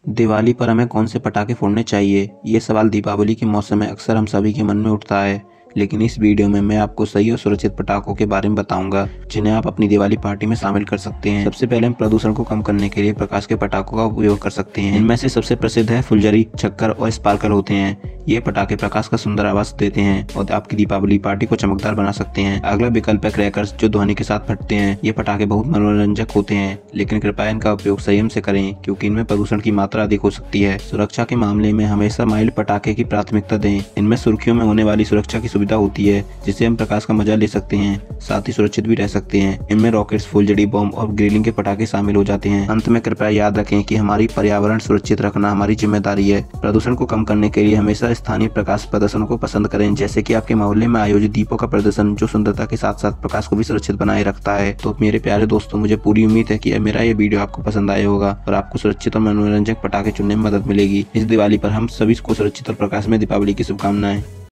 दिवाली पर हमें कौन से पटाखे फोड़ने चाहिए? ये सवाल दीपावली के मौसम में अक्सर हम सभी के मन में उठता है। लेकिन इस वीडियो में मैं आपको सही और सुरक्षित पटाखों के बारे में बताऊंगा, जिन्हें आप अपनी दिवाली पार्टी में शामिल कर सकते हैं। सबसे पहले हम प्रदूषण को कम करने के लिए प्रकाश के पटाखों का उपयोग कर सकते हैं। इनमें से सबसे प्रसिद्ध है फुलझड़ी, छक्कर और स्पार्कल होते हैं। ये पटाखे प्रकाश का सुंदर आवाज देते हैं और आपकी दीपावली पार्टी को चमकदार बना सकते हैं। अगला विकल्प है क्रैकर्स, जो ध्वनि के साथ फटते हैं। ये पटाखे बहुत मनोरंजक होते हैं, लेकिन कृपया इनका उपयोग संयम से करें, क्योंकि इनमें प्रदूषण की मात्रा अधिक हो सकती है। सुरक्षा के मामले में हमेशा माइल्ड पटाखे की प्राथमिकता दें। इनमें सुर्खियों में होने वाली सुरक्षा की सुविधा होती है, जिससे हम प्रकाश का मजा ले सकते हैं, साथ ही सुरक्षित भी रह सकते हैं। इनमें रॉकेट्स, फुलझड़ी, बम और ग्रिलिंग के पटाखे शामिल हो जाते हैं। अंत में कृपया याद रखें कि हमारी पर्यावरण सुरक्षित रखना हमारी जिम्मेदारी है। प्रदूषण को कम करने के लिए हमेशा स्थानीय प्रकाश प्रदर्शनों को पसंद करें, जैसे कि आपके मोहल्ले में आयोजित दीपों का प्रदर्शन, जो सुंदरता के साथ साथ प्रकाश को भी सुरक्षित बनाए रखता है। तो मेरे प्यारे दोस्तों, मुझे पूरी उम्मीद है कि मेरा ये वीडियो आपको पसंद आया होगा और आपको सुरक्षित और मनोरंजक पटाखे चुनने में मदद मिलेगी। इस दिवाली पर हम सभी को सुरक्षित और प्रकाश में दीपावली की शुभकामनाएं।